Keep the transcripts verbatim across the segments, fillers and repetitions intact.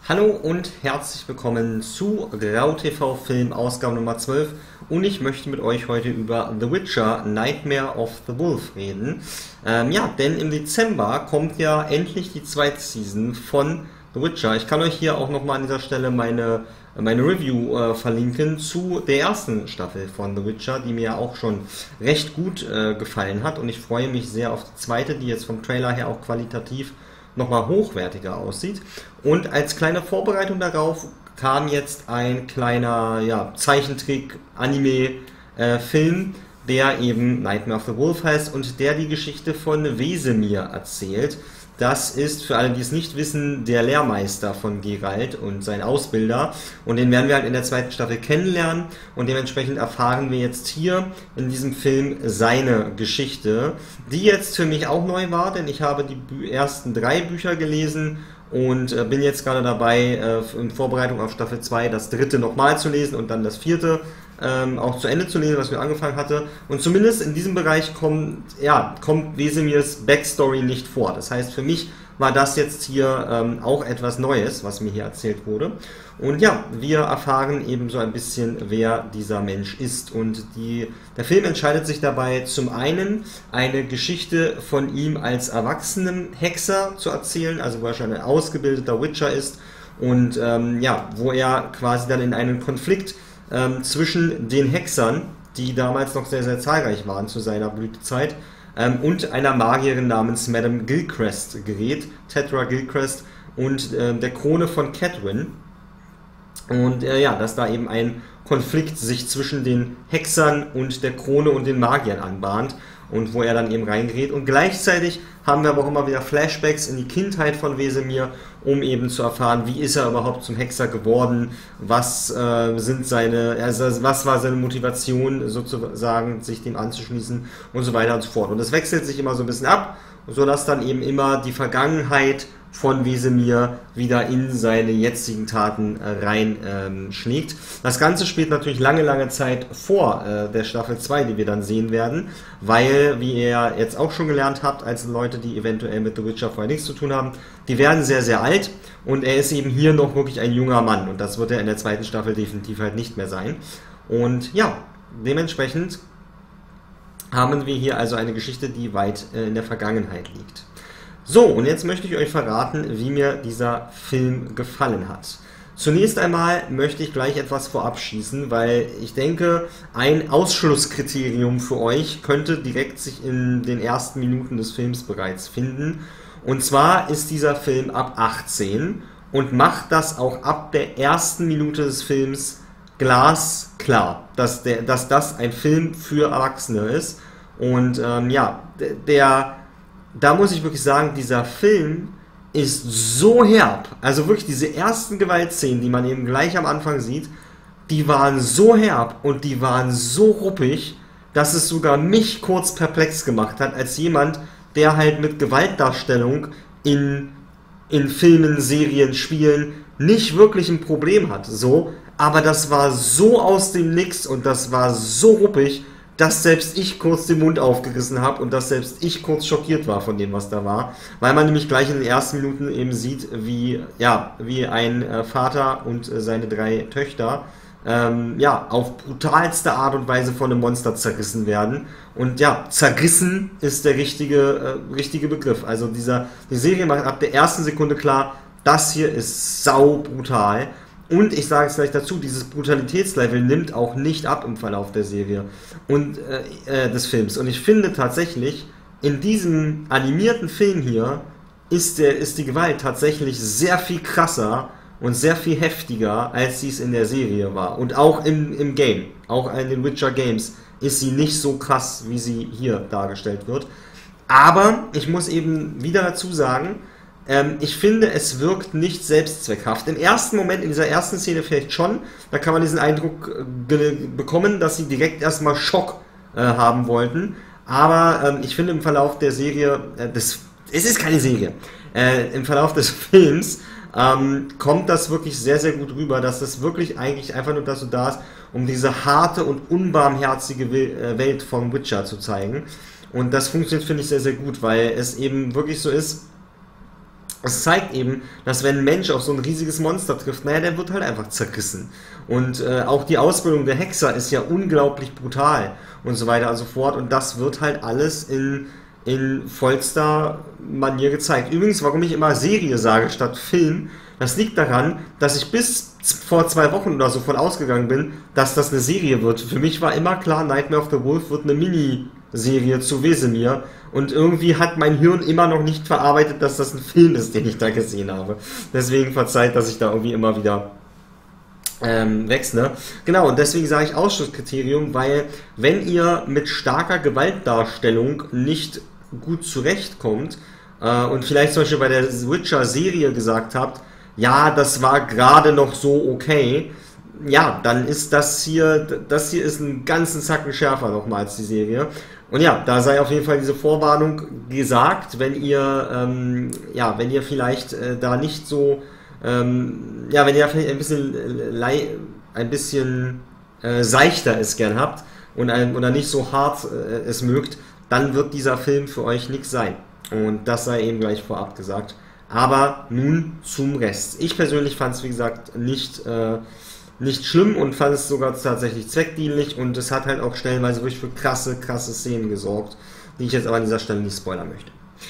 Hallo und herzlich willkommen zu GrauTV Film Ausgabe Nummer zwölf und ich möchte mit euch heute über The Witcher Nightmare of the Wolf reden. Ähm, ja, denn im Dezember kommt ja endlich die zweite Season von The Witcher. Ich kann euch hier auch nochmal an dieser Stelle meine, meine Review äh, verlinken zu der ersten Staffel von The Witcher, die mir auch schon recht gut äh, gefallen hat und ich freue mich sehr auf die zweite, die jetzt vom Trailer her auch qualitativ nochmal hochwertiger aussieht. Und als kleine Vorbereitung darauf kam jetzt ein kleiner ja, Zeichentrick-Anime-Film, der eben Nightmare of the Wolf heißt und der die Geschichte von Wesemir erzählt. Das ist, für alle, die es nicht wissen, der Lehrmeister von Geralt und sein Ausbilder. Und den werden wir halt in der zweiten Staffel kennenlernen. Und dementsprechend erfahren wir jetzt hier in diesem Film seine Geschichte, die jetzt für mich auch neu war, denn ich habe die ersten drei Bücher gelesen und äh, bin jetzt gerade dabei, äh, in Vorbereitung auf Staffel zwei das dritte nochmal zu lesen und dann das vierte ähm, auch zu Ende zu lesen, was ich angefangen hatte. Und zumindest in diesem Bereich kommt, ja, kommt Wesemirs Backstory nicht vor. Das heißt, für mich war das jetzt hier ähm, auch etwas Neues, was mir hier erzählt wurde. Und ja, wir erfahren eben so ein bisschen, wer dieser Mensch ist. Und die, der Film entscheidet sich dabei zum einen, eine Geschichte von ihm als erwachsenem Hexer zu erzählen, also wo er schon ein ausgebildeter Witcher ist und ähm, ja, wo er quasi dann in einen Konflikt ähm, zwischen den Hexern, die damals noch sehr, sehr zahlreich waren zu seiner Blütezeit, ähm, und einer Magierin namens Madame Gilchrist gerät, Tetra Gilchrist, und äh, der Krone von Cadwyn. Und äh, ja, dass da eben ein Konflikt sich zwischen den Hexern und der Krone und den Magiern anbahnt und wo er dann eben reingerät. Und gleichzeitig haben wir aber auch immer wieder Flashbacks in die Kindheit von Wesemir, um eben zu erfahren, wie ist er überhaupt zum Hexer geworden, was äh, sind seine, also was war seine Motivation sozusagen, sich dem anzuschließen und so weiter und so fort. Und das wechselt sich immer so ein bisschen ab, sodass dann eben immer die Vergangenheit von Wesemir wieder in seine jetzigen Taten äh, reinschlägt. Ähm, das Ganze spielt natürlich lange, lange Zeit vor äh, der Staffel zwei, die wir dann sehen werden, weil, wie ihr jetzt auch schon gelernt habt, als Leute, die eventuell mit The Witcher vorher nichts zu tun haben, die werden sehr, sehr alt und er ist eben hier noch wirklich ein junger Mann und das wird er in der zweiten Staffel definitiv halt nicht mehr sein. Und ja, dementsprechend haben wir hier also eine Geschichte, die weit äh, in der Vergangenheit liegt. So, und jetzt möchte ich euch verraten, wie mir dieser Film gefallen hat. Zunächst einmal möchte ich gleich etwas vorab schießen, weil ich denke, ein Ausschlusskriterium für euch könnte direkt sich in den ersten Minuten des Films bereits finden. Und zwar ist dieser Film ab achtzehn und macht das auch ab der ersten Minute des Films glasklar, dass, der, dass das ein Film für Erwachsene ist. Und ähm, ja, der... Da muss ich wirklich sagen, dieser Film ist so herb. Also wirklich diese ersten Gewaltszenen, die man eben gleich am Anfang sieht, die waren so herb und die waren so ruppig, dass es sogar mich kurz perplex gemacht hat, als jemand, der halt mit Gewaltdarstellung in, in Filmen, Serien, Spielen nicht wirklich ein Problem hat. So, aber das war so aus dem Nix und das war so ruppig, dass selbst ich kurz den Mund aufgerissen habe und dass selbst ich kurz schockiert war von dem, was da war, weil man nämlich gleich in den ersten Minuten eben sieht, wie, ja, wie ein äh, Vater und äh, seine drei Töchter ähm, ja, auf brutalste Art und Weise von einem Monster zerrissen werden. Und ja, zerrissen ist der richtige, äh, richtige Begriff. Also dieser, die Serie macht ab der ersten Sekunde klar, das hier ist sau brutal. Und ich sage es gleich dazu, dieses Brutalitätslevel nimmt auch nicht ab im Verlauf der Serie und äh, äh, des Films. Und ich finde tatsächlich, in diesem animierten Film hier ist, der, ist die Gewalt tatsächlich sehr viel krasser und sehr viel heftiger, als sie es in der Serie war. Und auch im, im Game, auch in den Witcher Games, ist sie nicht so krass, wie sie hier dargestellt wird. Aber ich muss eben wieder dazu sagen, Ähm, ich finde, es wirkt nicht selbstzweckhaft. Im ersten Moment, in dieser ersten Szene vielleicht schon, da kann man diesen Eindruck äh, bekommen, dass sie direkt erstmal Schock äh, haben wollten. Aber ähm, ich finde im Verlauf der Serie, äh, des, es ist keine Serie, äh, im Verlauf des Films ähm, kommt das wirklich sehr, sehr gut rüber, dass das wirklich eigentlich einfach nur dazu da ist, um diese harte und unbarmherzige Welt von Witcher zu zeigen. Und das funktioniert, finde ich, sehr, sehr gut, weil es eben wirklich so ist, es zeigt eben, dass wenn ein Mensch auf so ein riesiges Monster trifft, naja, der wird halt einfach zerrissen. Und äh, auch die Ausbildung der Hexer ist ja unglaublich brutal und so weiter und so fort. Und das wird halt alles in, in vollster Manier gezeigt. Übrigens, warum ich immer Serie sage statt Film, das liegt daran, dass ich bis vor zwei Wochen oder so von ausgegangen bin, dass das eine Serie wird. Für mich war immer klar, Nightmare of the Wolf wird eine Miniserie zu Wesemir. Und irgendwie hat mein Hirn immer noch nicht verarbeitet, dass das ein Film ist, den ich da gesehen habe. Deswegen verzeiht, dass ich da irgendwie immer wieder ähm, wechsle. Genau, und deswegen sage ich Ausschlusskriterium, weil wenn ihr mit starker Gewaltdarstellung nicht gut zurechtkommt äh, und vielleicht zum Beispiel bei der Witcher-Serie gesagt habt, ja, das war gerade noch so okay, ja, dann ist das hier, das hier ist einen ganzen Zacken schärfer nochmal als die Serie. Und ja, da sei auf jeden Fall diese Vorwarnung gesagt, wenn ihr, ähm, ja, wenn ihr vielleicht äh, da nicht so, ähm, ja, wenn ihr vielleicht ein bisschen, äh, ein bisschen äh, seichter es gern habt und ein, oder nicht so hart äh, es mögt, dann wird dieser Film für euch nichts sein. Und das sei eben gleich vorab gesagt. Aber nun zum Rest. Ich persönlich fand es, wie gesagt, nicht, äh, nicht schlimm und fand es sogar tatsächlich zweckdienlich und es hat halt auch stellenweise wirklich für krasse, krasse Szenen gesorgt, die ich jetzt aber an dieser Stelle nicht spoilern möchte.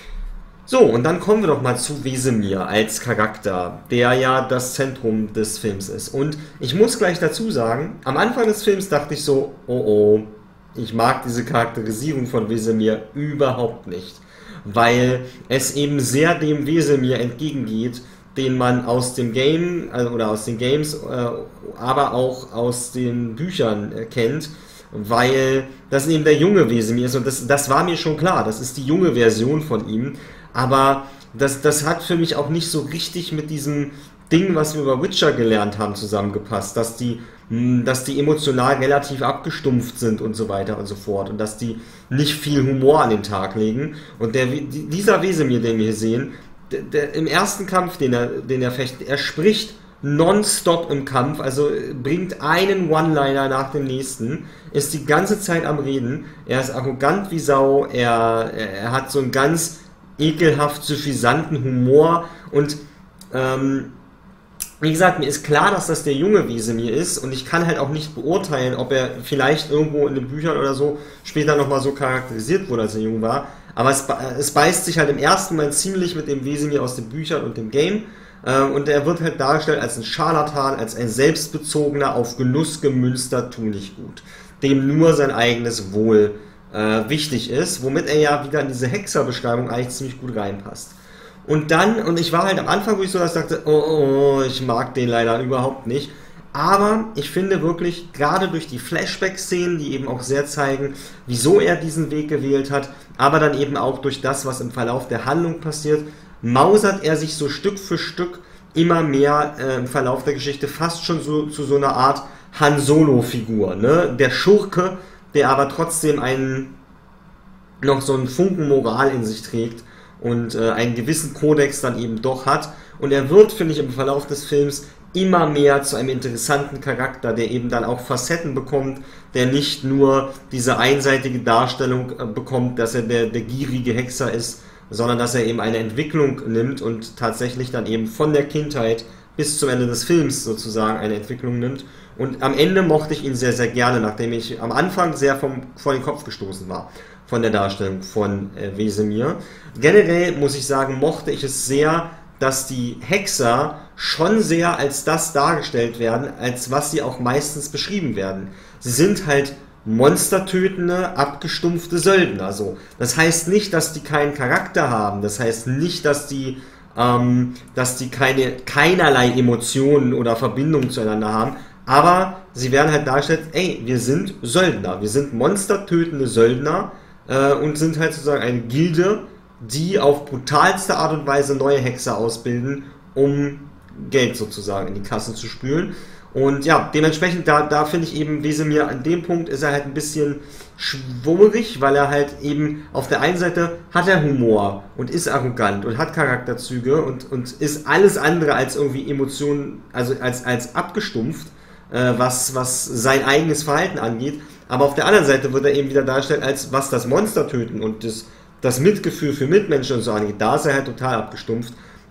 So, und dann kommen wir doch mal zu Wesemir als Charakter, der ja das Zentrum des Films ist. Und ich muss gleich dazu sagen, am Anfang des Films dachte ich so, oh oh, ich mag diese Charakterisierung von Wesemir überhaupt nicht, weil es eben sehr dem Wesemir entgegengeht, den man aus dem Game also, oder aus den Games, äh, aber auch aus den Büchern äh, kennt, weil das eben der junge Wesemir ist und das, das war mir schon klar, das ist die junge Version von ihm, aber das, das hat für mich auch nicht so richtig mit diesem Ding, was wir über Witcher gelernt haben, zusammengepasst, dass die, mh, dass die emotional relativ abgestumpft sind und so weiter und so fort und dass die nicht viel Humor an den Tag legen und der, dieser Wesemir, den wir hier sehen, Der, der, im ersten Kampf, den er, den er fecht, er spricht nonstop im Kampf, also bringt einen One-Liner nach dem nächsten, ist die ganze Zeit am Reden, er ist arrogant wie Sau, er, er hat so einen ganz ekelhaft suffisanten Humor und ähm, wie gesagt, mir ist klar, dass das der junge Wesemir ist und ich kann halt auch nicht beurteilen, ob er vielleicht irgendwo in den Büchern oder so später nochmal so charakterisiert wurde, als er jung war. Aber es, es beißt sich halt im ersten Mal ziemlich mit dem Wesemir aus den Büchern und dem Game. Äh, und er wird halt dargestellt als ein Scharlatan, als ein selbstbezogener, auf Genuss gemünzter Tunichtgut, dem nur sein eigenes Wohl äh, wichtig ist, womit er ja wieder in diese Hexerbeschreibung eigentlich ziemlich gut reinpasst. Und dann, und ich war halt am Anfang, wo ich so das dachte, oh, oh, ich mag den leider überhaupt nicht. Aber ich finde wirklich, gerade durch die Flashback-Szenen, die eben auch sehr zeigen, wieso er diesen Weg gewählt hat, aber dann eben auch durch das, was im Verlauf der Handlung passiert, mausert er sich so Stück für Stück immer mehr äh, im Verlauf der Geschichte fast schon so zu so einer Art Han Solo-Figur, ne? Der Schurke, der aber trotzdem einen, noch so einen Funken Moral in sich trägt und äh, einen gewissen Kodex dann eben doch hat. Und er wird, finde ich, im Verlauf des Films immer mehr zu einem interessanten Charakter, der eben dann auch Facetten bekommt, der nicht nur diese einseitige Darstellung äh, bekommt, dass er der, der gierige Hexer ist, sondern dass er eben eine Entwicklung nimmt und tatsächlich dann eben von der Kindheit bis zum Ende des Films sozusagen eine Entwicklung nimmt. Und am Ende mochte ich ihn sehr, sehr gerne, nachdem ich am Anfang sehr vom, vor den Kopf gestoßen war von der Darstellung von äh, Wesemir. Generell muss ich sagen, mochte ich es sehr, dass die Hexer schon sehr als das dargestellt werden, als was sie auch meistens beschrieben werden. Sie sind halt monstertötende, abgestumpfte Söldner. So. Das heißt nicht, dass die keinen Charakter haben. Das heißt nicht, dass die, ähm, dass die keine, keinerlei Emotionen oder Verbindungen zueinander haben. Aber sie werden halt dargestellt, ey, wir sind Söldner. Wir sind monstertötende Söldner äh, und sind halt sozusagen eine Gilde, die auf brutalste Art und Weise neue Hexer ausbilden, um Geld sozusagen in die Kassen zu spülen. Und ja, dementsprechend, da, da finde ich eben Wesemir, an dem Punkt ist er halt ein bisschen schwummerig, weil er halt eben auf der einen Seite hat er Humor und ist arrogant und hat Charakterzüge und, und ist alles andere als irgendwie Emotionen, also als, als abgestumpft, äh, was, was sein eigenes Verhalten angeht. Aber auf der anderen Seite wird er eben wieder dargestellt, als was das Monster töten und das das Mitgefühl für Mitmenschen und so angeht, da ist er halt total abgestumpft.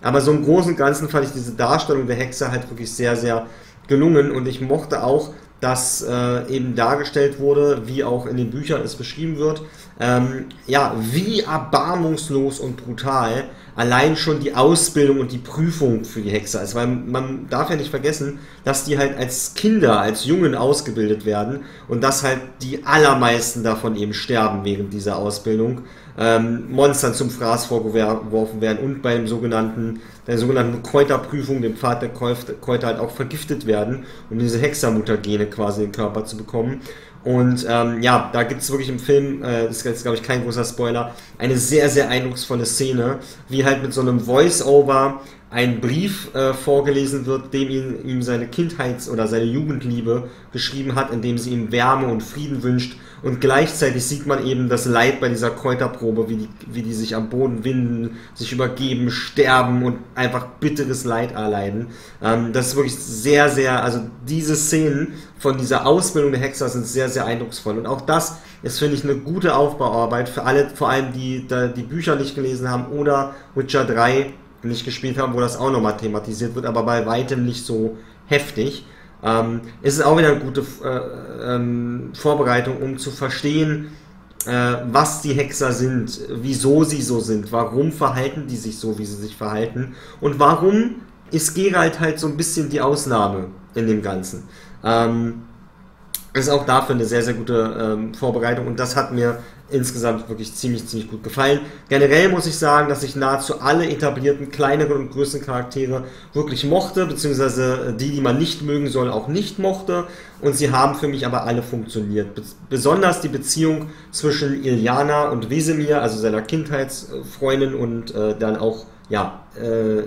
Aber so im Großen und Ganzen fand ich diese Darstellung der Hexe halt wirklich sehr, sehr gelungen und ich mochte auch, dass äh, eben dargestellt wurde, wie auch in den Büchern es beschrieben wird, ähm, ja, wie erbarmungslos und brutal allein schon die Ausbildung und die Prüfung für die Hexe ist, weil man darf ja nicht vergessen, dass die halt als Kinder, als Jungen ausgebildet werden und dass halt die allermeisten davon eben sterben während dieser Ausbildung, ähm, Monstern zum Fraß vorgeworfen werden und beim sogenannten, der sogenannten Kräuterprüfung, dem Pfad der Kräuter halt auch vergiftet werden, um diese Hexermuttergene quasi in den Körper zu bekommen. Und ähm, ja, da gibt es wirklich im Film, äh, das ist jetzt glaube ich kein großer Spoiler, eine sehr, sehr eindrucksvolle Szene, wie halt mit so einem Voice-Over ein Brief äh, vorgelesen wird, dem ihm, ihm seine Kindheits- oder seine Jugendliebe geschrieben hat, in dem sie ihm Wärme und Frieden wünscht. Und gleichzeitig sieht man eben das Leid bei dieser Kräuterprobe, wie die, wie die sich am Boden winden, sich übergeben, sterben und einfach bitteres Leid erleiden. Ähm, das ist wirklich sehr, sehr, also diese Szenen von dieser Ausbildung der Hexer sind sehr, sehr eindrucksvoll. Und auch das ist, finde ich, eine gute Aufbauarbeit für alle, vor allem die da die Bücher nicht gelesen haben oder Witcher drei nicht gespielt haben, wo das auch nochmal thematisiert wird, aber bei weitem nicht so heftig. Ähm, es ist auch wieder eine gute äh, ähm, Vorbereitung, um zu verstehen, äh, was die Hexer sind, wieso sie so sind, warum verhalten die sich so, wie sie sich verhalten und warum ist Geralt halt so ein bisschen die Ausnahme in dem Ganzen. Ähm, ist auch dafür eine sehr, sehr gute ähm, Vorbereitung und das hat mir insgesamt wirklich ziemlich, ziemlich gut gefallen. Generell muss ich sagen, dass ich nahezu alle etablierten kleineren und größeren Charaktere wirklich mochte, beziehungsweise die, die man nicht mögen soll, auch nicht mochte und sie haben für mich aber alle funktioniert. Be- besonders die Beziehung zwischen Illyana und Wesemir, also seiner Kindheitsfreundin und äh, dann auch, ja, äh,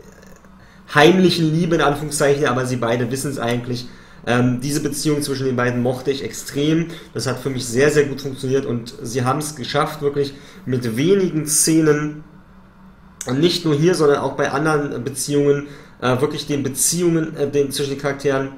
heimlichen Liebe in Anführungszeichen, aber sie beide wissen es eigentlich. Ähm, diese Beziehung zwischen den beiden mochte ich extrem. Das hat für mich sehr, sehr gut funktioniert und sie haben es geschafft, wirklich mit wenigen Szenen, und nicht nur hier, sondern auch bei anderen Beziehungen, äh, wirklich den Beziehungen äh, den, zwischen den Charakteren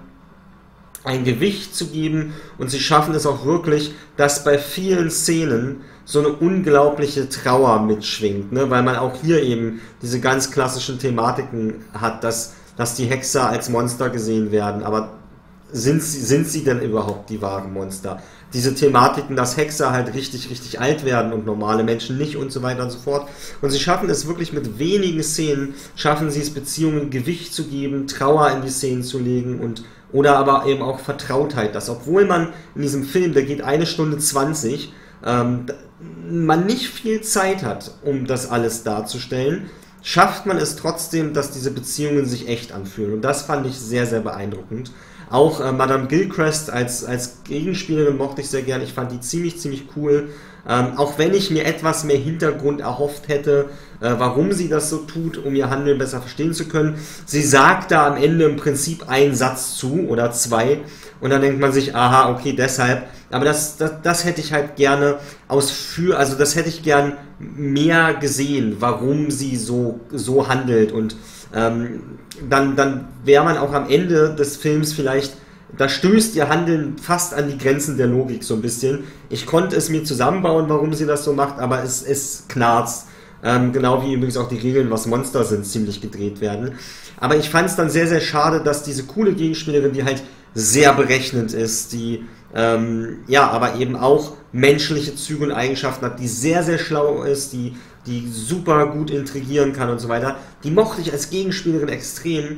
ein Gewicht zu geben und sie schaffen es auch wirklich, dass bei vielen Szenen so eine unglaubliche Trauer mitschwingt, ne? Weil man auch hier eben diese ganz klassischen Thematiken hat, dass, dass die Hexer als Monster gesehen werden, aber Sind sie, sind sie denn überhaupt die wahren Monster? Diese Thematiken, dass Hexer halt richtig, richtig alt werden und normale Menschen nicht und so weiter und so fort. Und sie schaffen es wirklich mit wenigen Szenen, schaffen sie es, Beziehungen Gewicht zu geben, Trauer in die Szenen zu legen und oder aber eben auch Vertrautheit, dass obwohl man in diesem Film, der geht eine Stunde zwanzig, ähm, man nicht viel Zeit hat, um das alles darzustellen, schafft man es trotzdem, dass diese Beziehungen sich echt anfühlen. Und das fand ich sehr, sehr beeindruckend. Auch äh, Madame Gilchrist als, als Gegenspielerin mochte ich sehr gern. Ich fand die ziemlich, ziemlich cool. Ähm, auch wenn ich mir etwas mehr Hintergrund erhofft hätte, äh, warum sie das so tut, um ihr Handeln besser verstehen zu können. Sie sagt da am Ende im Prinzip einen Satz zu oder zwei und dann denkt man sich, aha, okay, deshalb. Aber das, das, das hätte ich halt gerne ausführ, also das hätte ich gern mehr gesehen, warum sie so, so handelt und ähm, dann, dann wäre man auch am Ende des Films vielleicht, da stößt ihr Handeln fast an die Grenzen der Logik so ein bisschen. Ich konnte es mir zusammenbauen, warum sie das so macht, aber es, es knarzt. Ähm, genau wie übrigens auch die Regeln, was Monster sind, ziemlich gedreht werden. Aber ich fand es dann sehr, sehr schade, dass diese coole Gegenspielerin, die halt sehr berechnend ist, die ähm, ja, aber eben auch menschliche Züge und Eigenschaften hat, die sehr, sehr schlau ist, die die super gut intrigieren kann und so weiter. Die mochte ich als Gegenspielerin extrem,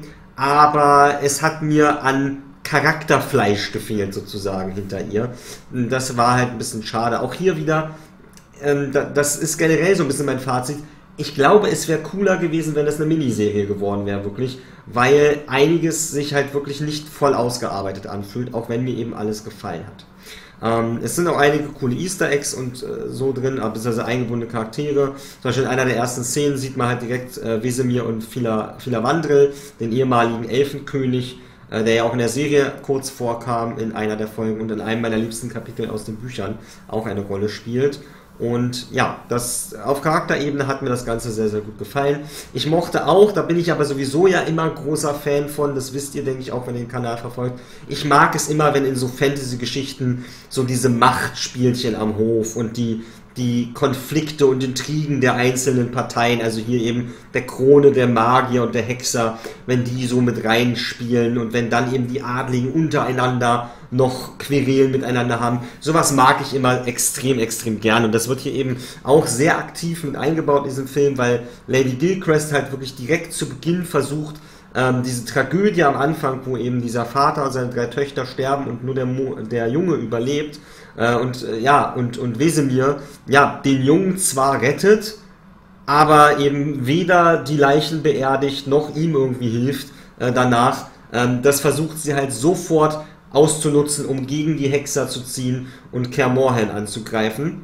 aber es hat mir an Charakterfleisch gefehlt sozusagen hinter ihr. Das war halt ein bisschen schade. Auch hier wieder, ähm, das ist generell so ein bisschen mein Fazit. Ich glaube, es wäre cooler gewesen, wenn das eine Miniserie geworden wäre, wirklich, weil einiges sich halt wirklich nicht voll ausgearbeitet anfühlt, auch wenn mir eben alles gefallen hat. Ähm, es sind auch einige coole Easter Eggs und äh, so drin, beziehungsweise eingebundene Charaktere. Zum Beispiel in einer der ersten Szenen sieht man halt direkt äh, Wesemir und Filavandrel, den ehemaligen Elfenkönig, äh, der ja auch in der Serie kurz vorkam in einer der Folgen und in einem meiner liebsten Kapitel aus den Büchern auch eine Rolle spielt. Und ja, das, auf Charakterebene hat mir das Ganze sehr, sehr gut gefallen. Ich mochte auch, da bin ich aber sowieso ja immer großer Fan von, das wisst ihr, denke ich, auch, wenn ihr den Kanal verfolgt. Ich mag es immer, wenn in so Fantasy-Geschichten so diese Machtspielchen am Hof und die, die Konflikte und Intrigen der einzelnen Parteien, also hier eben der Krone, der Magier und der Hexer, wenn die so mit reinspielen und wenn dann eben die Adligen untereinander noch Querelen miteinander haben. Sowas mag ich immer extrem, extrem gern und das wird hier eben auch sehr aktiv mit eingebaut in diesem Film, weil Lady Gilchrist halt wirklich direkt zu Beginn versucht, ähm, diese Tragödie am Anfang, wo eben dieser Vater und seine drei Töchter sterben und nur der, Mo der Junge überlebt, äh, und äh, ja, und, und Wesemir, ja, den Jungen zwar rettet, aber eben weder die Leichen beerdigt, noch ihm irgendwie hilft äh, danach. Ähm, das versucht sie halt sofort auszunutzen, um gegen die Hexer zu ziehen und Kaer Morhen anzugreifen.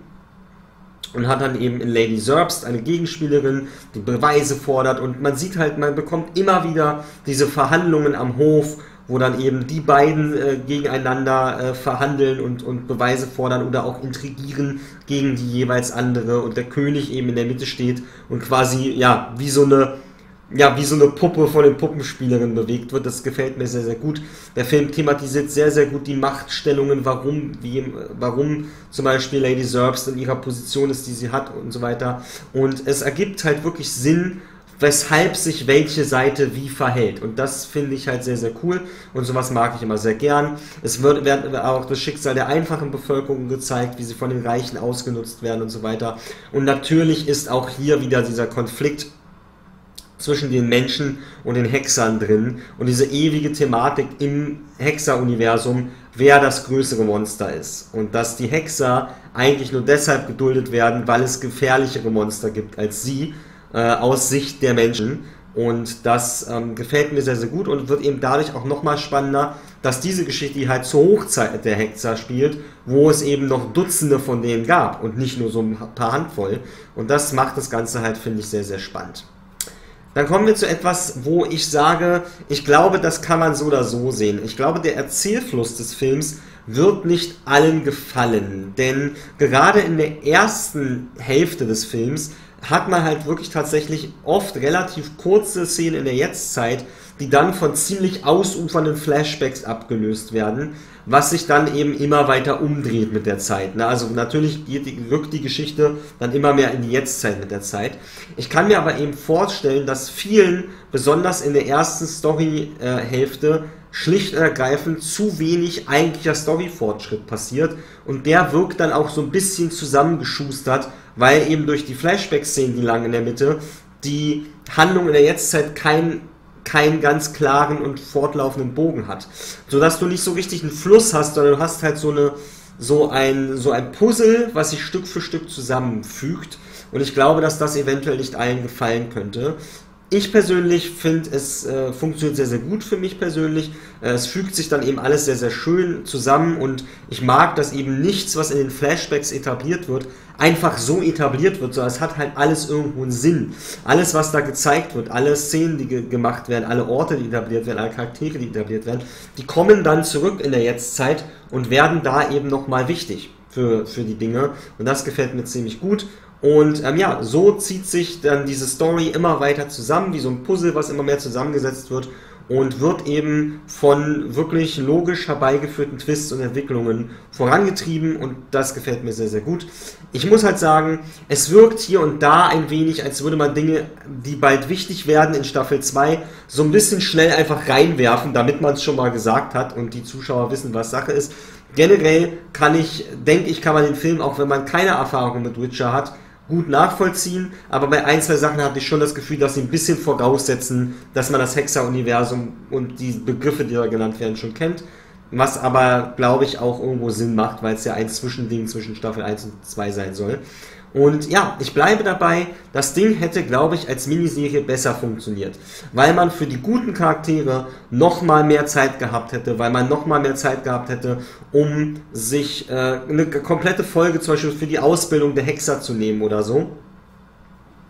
Und hat dann eben in Lady Zerbst eine Gegenspielerin, die Beweise fordert. Und man sieht halt, man bekommt immer wieder diese Verhandlungen am Hof, wo dann eben die beiden äh, gegeneinander äh, verhandeln und, und Beweise fordern oder auch intrigieren gegen die jeweils andere. Und der König eben in der Mitte steht und quasi, ja, wie so eine ja, wie so eine Puppe von den Puppenspielerinnen bewegt wird. Das gefällt mir sehr, sehr gut. Der Film thematisiert sehr, sehr gut die Machtstellungen, warum, wie, warum zum Beispiel Lady Zerbst in ihrer Position ist, die sie hat und so weiter. Und es ergibt halt wirklich Sinn, weshalb sich welche Seite wie verhält. Und das finde ich halt sehr, sehr cool. Und sowas mag ich immer sehr gern. Es wird, wird auch das Schicksal der einfachen Bevölkerung gezeigt, wie sie von den Reichen ausgenutzt werden und so weiter. Und natürlich ist auch hier wieder dieser Konflikt zwischen den Menschen und den Hexern drin und diese ewige Thematik im Hexer-Universum, wer das größere Monster ist und dass die Hexer eigentlich nur deshalb geduldet werden, weil es gefährlichere Monster gibt als sie, äh, aus Sicht der Menschen, und das ähm, gefällt mir sehr, sehr gut und wird eben dadurch auch nochmal spannender, dass diese Geschichte die halt zur Hochzeit der Hexer spielt, wo es eben noch Dutzende von denen gab und nicht nur so ein paar Handvoll, und das macht das Ganze halt, finde ich, sehr, sehr spannend. Dann kommen wir zu etwas, wo ich sage, ich glaube, das kann man so oder so sehen. Ich glaube, der Erzählfluss des Films wird nicht allen gefallen, denn gerade in der ersten Hälfte des Films hat man halt wirklich tatsächlich oft relativ kurze Szenen in der Jetztzeit, die dann von ziemlich ausufernden Flashbacks abgelöst werden, was sich dann eben immer weiter umdreht mit der Zeit. Also natürlich geht die, rückt die Geschichte dann immer mehr in die Jetztzeit mit der Zeit. Ich kann mir aber eben vorstellen, dass vielen, besonders in der ersten Story-Hälfte, schlicht und ergreifend zu wenig eigentlicher Story-Fortschritt passiert, und der wirkt dann auch so ein bisschen zusammengeschustert, weil eben durch die Flashback-Szenen, die lang in der Mitte, die Handlung in der Jetztzeit kein keinen ganz klaren und fortlaufenden Bogen hat, sodass du nicht so richtig einen Fluss hast, sondern du hast halt so eine so ein so ein Puzzle, was sich Stück für Stück zusammenfügt, und ich glaube, dass das eventuell nicht allen gefallen könnte. Ich persönlich finde, es äh, funktioniert sehr, sehr gut für mich persönlich. Äh, es fügt sich dann eben alles sehr, sehr schön zusammen, und ich mag, dass eben nichts, was in den Flashbacks etabliert wird, einfach so etabliert wird, sondern es hat halt alles irgendwo einen Sinn. Alles, was da gezeigt wird, alle Szenen, die ge gemacht werden, alle Orte, die etabliert werden, alle Charaktere, die etabliert werden, die kommen dann zurück in der Jetztzeit und werden da eben nochmal wichtig für, für die Dinge, und das gefällt mir ziemlich gut. Und ähm, ja, so zieht sich dann diese Story immer weiter zusammen, wie so ein Puzzle, was immer mehr zusammengesetzt wird, und wird eben von wirklich logisch herbeigeführten Twists und Entwicklungen vorangetrieben, und das gefällt mir sehr, sehr gut. Ich muss halt sagen, es wirkt hier und da ein wenig, als würde man Dinge, die bald wichtig werden in Staffel zwei, so ein bisschen schnell einfach reinwerfen, damit man es schon mal gesagt hat und die Zuschauer wissen, was Sache ist. Generell kann ich, denke ich, kann man den Film, auch wenn man keine Erfahrung mit Witcher hat, gut nachvollziehen, aber bei ein, zwei Sachen hatte ich schon das Gefühl, dass sie ein bisschen voraussetzen, dass man das Hexer-Universum und die Begriffe, die da genannt werden, schon kennt, was aber, glaube ich, auch irgendwo Sinn macht, weil es ja ein Zwischending zwischen Staffel eins und zwei sein soll. Und ja, ich bleibe dabei, das Ding hätte, glaube ich, als Miniserie besser funktioniert, weil man für die guten Charaktere nochmal mehr Zeit gehabt hätte, weil man nochmal mehr Zeit gehabt hätte, um sich äh, eine komplette Folge zum Beispiel für die Ausbildung der Hexer zu nehmen oder so.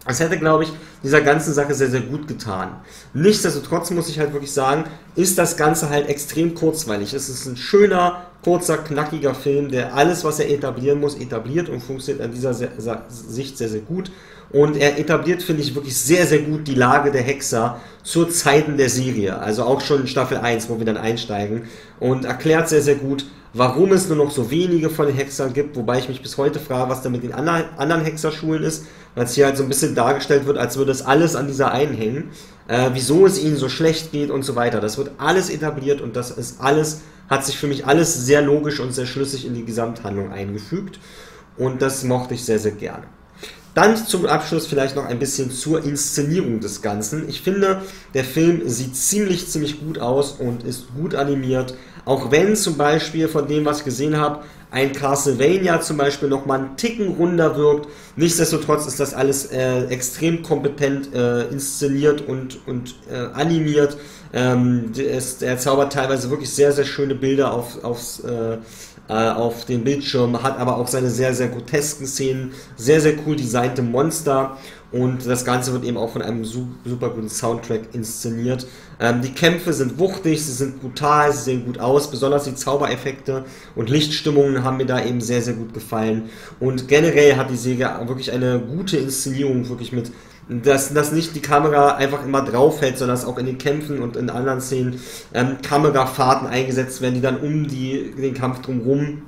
Das hätte, glaube ich, dieser ganzen Sache sehr, sehr gut getan. Nichtsdestotrotz muss ich halt wirklich sagen, ist das Ganze halt extrem kurzweilig. Es ist ein schöner, kurzer, knackiger Film, der alles, was er etablieren muss, etabliert und funktioniert an dieser Sicht sehr, sehr gut. Und er etabliert, finde ich, wirklich sehr, sehr gut die Lage der Hexer zur Zeiten der Serie. Also auch schon in Staffel eins, wo wir dann einsteigen. Und erklärt sehr, sehr gut, warum es nur noch so wenige von den Hexern gibt. Wobei ich mich bis heute frage, was da mit den anderen Hexerschulen ist. Weil es hier halt so ein bisschen dargestellt wird, als würde es alles an dieser einen hängen. Äh, wieso es ihnen so schlecht geht und so weiter. Das wird alles etabliert und das ist alles, hat sich für mich alles sehr logisch und sehr schlüssig in die Gesamthandlung eingefügt. Und das mochte ich sehr, sehr gerne. Dann zum Abschluss vielleicht noch ein bisschen zur Inszenierung des Ganzen. Ich finde, der Film sieht ziemlich, ziemlich gut aus und ist gut animiert. Auch wenn zum Beispiel von dem, was ich gesehen habe, ein Castlevania zum Beispiel nochmal einen Ticken runder wirkt. Nichtsdestotrotz ist das alles äh, extrem kompetent äh, inszeniert und, und äh, animiert. Ähm, es, er zaubert teilweise wirklich sehr, sehr schöne Bilder auf, aufs, äh, auf den Bildschirm, hat aber auch seine sehr, sehr grotesken Szenen, sehr, sehr cool designte Monster und das Ganze wird eben auch von einem super guten Soundtrack inszeniert. Ähm, die Kämpfe sind wuchtig, sie sind brutal, sie sehen gut aus, besonders die Zaubereffekte und Lichtstimmungen haben mir da eben sehr, sehr gut gefallen und generell hat die Serie wirklich eine gute Inszenierung, wirklich mit Dass, dass nicht die Kamera einfach immer drauf hält, sondern dass auch in den Kämpfen und in anderen Szenen ähm, Kamerafahrten eingesetzt werden, die dann um die, den Kampf drumherum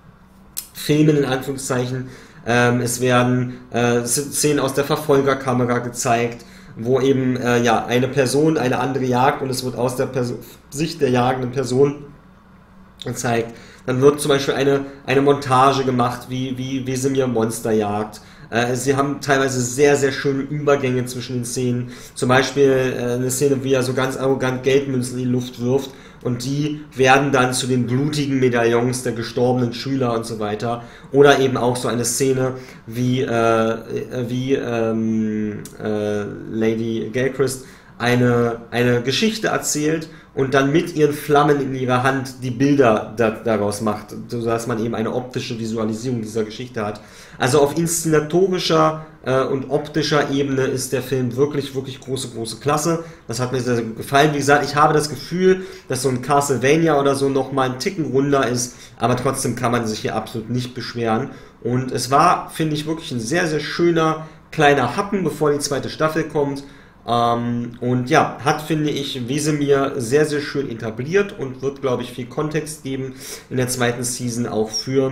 filmen, in Anführungszeichen. Ähm, es werden äh, Szenen aus der Verfolgerkamera gezeigt, wo eben äh, ja, eine Person eine andere jagt und es wird aus der Person, Sicht der jagenden Person gezeigt. Dann wird zum Beispiel eine, eine Montage gemacht, wie, wie Wesemir Monster jagt. Sie haben teilweise sehr, sehr schöne Übergänge zwischen den Szenen. Zum Beispiel eine Szene, wie er so ganz arrogant Geldmünzen in die Luft wirft und die werden dann zu den blutigen Medaillons der gestorbenen Schüler und so weiter. Oder eben auch so eine Szene, wie, äh, wie ähm, äh, Lady Gilchrist eine, eine Geschichte erzählt und dann mit ihren Flammen in ihrer Hand die Bilder da, daraus macht, sodass man eben eine optische Visualisierung dieser Geschichte hat. Also auf inszenatorischer äh, und optischer Ebene ist der Film wirklich, wirklich große, große Klasse. Das hat mir sehr, sehr gut gefallen. Wie gesagt, ich habe das Gefühl, dass so ein Castlevania oder so nochmal einen Ticken runder ist, aber trotzdem kann man sich hier absolut nicht beschweren. Und es war, finde ich, wirklich ein sehr, sehr schöner kleiner Happen, bevor die zweite Staffel kommt. Ähm, und ja, hat, finde ich, Wesemir sehr, sehr schön etabliert und wird, glaube ich, viel Kontext geben in der zweiten Season auch für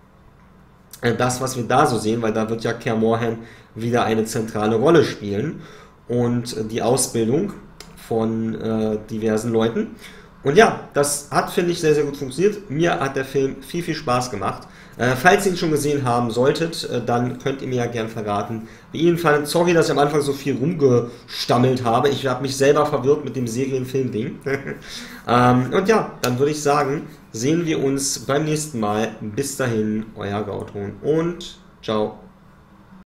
äh, das, was wir da so sehen, weil da wird ja Kaer Morhen wieder eine zentrale Rolle spielen und äh, die Ausbildung von äh, diversen Leuten. Und ja, das hat, finde ich, sehr, sehr gut funktioniert. Mir hat der Film viel, viel Spaß gemacht. Äh, falls ihr ihn schon gesehen haben solltet, äh, dann könnt ihr mir ja gern verraten, wie ihr ihn fandet. Sorry, dass ich am Anfang so viel rumgestammelt habe. Ich habe mich selber verwirrt mit dem Serien-Film-Ding. ähm, und ja, dann würde ich sagen, sehen wir uns beim nächsten Mal. Bis dahin, euer Gauton und ciao.